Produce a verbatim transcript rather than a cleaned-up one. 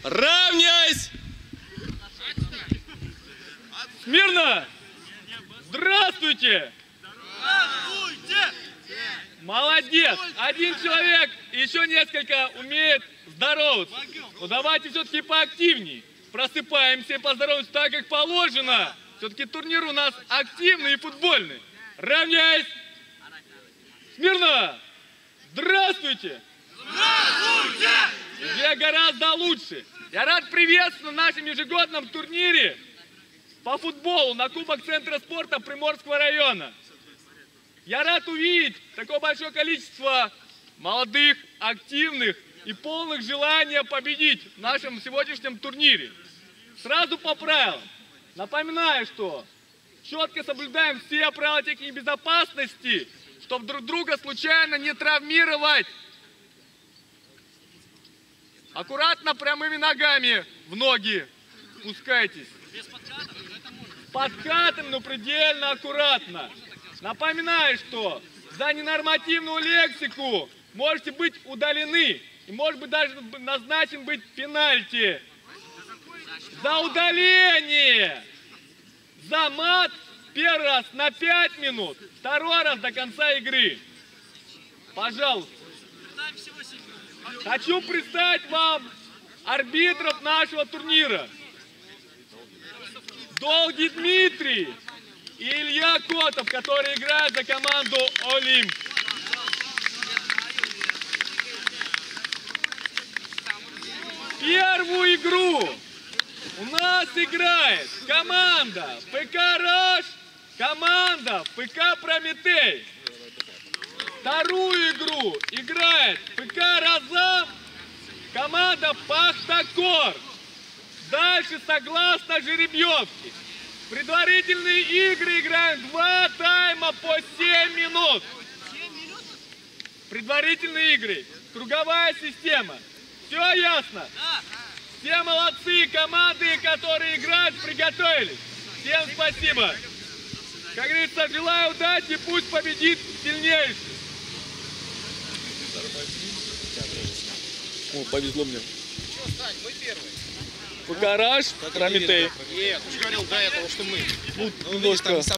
Равняйсь! Смирно! Здравствуйте! Здравствуйте! Молодец! Один человек и еще несколько умеет здороваться. Но давайте все-таки поактивней. Просыпаемся и поздороваемся так, как положено. Все-таки турнир у нас активный и футбольный. Равняйсь! Смирно! Здравствуйте! Здравствуйте! Уже гораздо лучше. Я рад приветствовать на нашем ежегодном турнире по футболу на Кубок Центра спорта Приморского района. Я рад увидеть такое большое количество молодых, активных и полных желания победить в нашем сегодняшнем турнире. Сразу по правилам. Напоминаю, что четко соблюдаем все правила техники безопасности, чтобы друг друга случайно не травмировать. Аккуратно прямыми ногами в ноги спускайтесь. Без подкатов, это можно. Подкатом, но предельно аккуратно. Напоминаю, что за ненормативную лексику можете быть удалены. И может быть даже назначен быть пенальти. За удаление. За мат первый раз на пять минут, второй раз до конца игры. Пожалуйста. Хочу представить вам арбитров нашего турнира. Долгий Дмитрий и Илья Котов, которые играют за команду «Олимп». Первую игру у нас играет команда ПК «Раш», команда ПК «Прометей». Вторую игру играет ПК «Разам», команда «Пахтакор». Дальше согласно жеребьевке. Предварительные игры играем два тайма по семь минут. Предварительные игры. Круговая система. Все ясно? Все молодцы, команды, которые играют, приготовились. Всем спасибо. Как говорится, желаю удачи, пусть победит сильнейший. О, повезло мне. Что, Стань, мы первые. ПК «Раш», Прометей. Нет, ты же говорил до этого, что мы. Ну, немножко.